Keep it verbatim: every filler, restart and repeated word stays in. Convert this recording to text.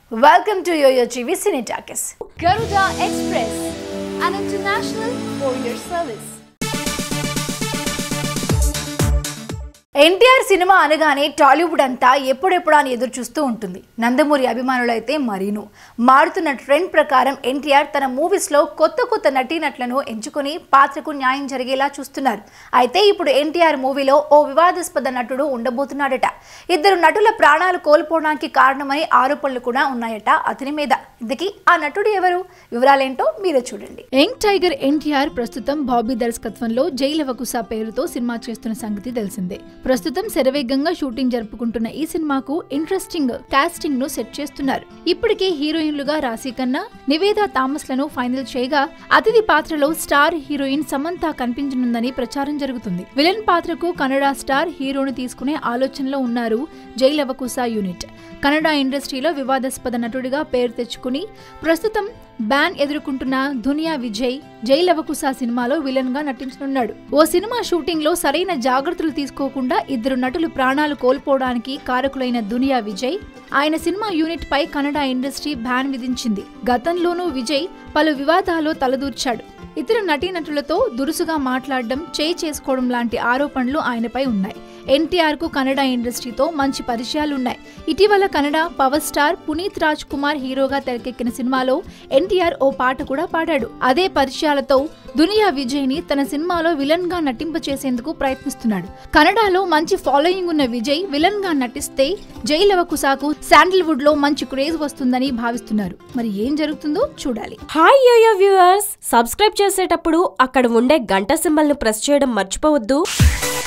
Welcome to YOYO Cine Talkies. Garuda Express, an international courier service. NTR సినిమా అనగానే టాలీవుడ్ అంతా ఎప్పుడెప్పుడు అని ఎదురు చూస్తూ ఉంటుంది. నందమూరి అభిమానులైతే మరీను. మారుతున్న ట్రెండ్ ప్రకారం ఎన్టీఆర్ తన మూవీస్లో కొత్త కొత్త నటీనటులను ఎంచుకొని పాత్రకు న్యాయం జరిగేలా చూస్తున్నారు. అయితే ఇప్పుడు ఎన్టీఆర్ మూవీలో ఓ వివాదాస్పద నటుడు ఉండబోతున్నాడట. ఇద్దరు నటుల ప్రాణాలు కోల్పోవడానికి కారణమని ఆరోపణలు కూడా ఉన్నాయట అతని మీద. ఇందుకీ ఆ నటుడు ఎవరు? వివరాలేంటో మీరే చూడండి. యంగ్ టైగర్ ఎన్టీఆర్ ప్రస్తుతం బాబీ దర్శకత్వంలో జైలవ కుసా పేరుతో సినిమా చేస్తున్న సంగతి తెలిసిందే. ప్రస్తుతం శరవేగంగా షూటింగ్ జరుపుకుంటున్న ఈ సినిమాకు ఇంట్రెస్టింగ్ కాస్టింగ్ ను సెట్ చేస్తున్నారు. ఇప్పటికే హీరోయిన్లుగా రాశి ఖన్నా, నివేదా థామస్ లను ఫైనల్ చేయగా అతిథి పాత్రలో స్టార్ హీరోయిన్ సమంత కనిపించనుందని ప్రచారం జరుగుతుంది. విలన్ పాత్రకు కన్నడ స్టార్ హీరోను తీసుకునే ఆలోచనలో ఉన్నారు జైలవ కుసా యూనిట్. కన్నడ ఇండస్ట్రీలో వివాదాస్పద నటుడిగా పేరు తెచ్చుకుని ప్రస్తుతం బ్యాన్ ఎదుర్కొంటున్న దునియా విజయ్ జైలవ కుసా సినిమాలో విలన్ గా నటించనున్నాడు. ఓ సినిమా షూటింగ్ లో సరైన జాగ్రత్తలు తీసుకోకుండా ఇద్దరు నటులు ప్రాణాలు కోల్పోవడానికి కారకులైన దునియా విజయ్ ఆయన సినిమా యూనిట్ పై కన్నడ ఇండస్ట్రీ బ్యాన్ విధించింది. గతంలోనూ విజయ్ పలు వివాదాల్లో తలదూర్చాడు. ఇతర నటీనటులతో దురుసుగా మాట్లాడడం, చేయి చేసుకోవడం లాంటి ఆరోపణలు ఆయనపై ఉన్నాయి. ఎన్టీఆర్ కు కన్నడ ఇండస్ట్రీతో మంచి పరిచయాలున్నాయి. ఇటీవల కన్నడ పవర్ స్టార్ పునీత్ రాజ్ కుమార్ హీరోగా తెరకెక్కిన సినిమాలో ఎన్టీఆర్ ఓ పాట కూడా పాడాడు. అదే పరిచయాలతో దునియా విజయ్ ని తన సినిమాలో విలన్ గా నటింపచేసేందుకు ప్రయత్నిస్తున్నాడు. కన్నడలో మంచి ఫాలోయింగ్ ఉన్న విజయ్ విలన్ గా నటిస్తే జైలవ కుసాకు శాండిల్వుడ్ లో మంచి క్రేజ్ వస్తుందని భావిస్తున్నారు. మరి ఏం జరుగుతుందో చూడాలి. హాయ్ యోయో వ్యూవర్స్, సబ్స్క్రైబ్ చేసేటప్పుడు అక్కడ ఉండే గంట సింబల్ ను ప్రెస్ చేయడం మర్చిపోవద్దు.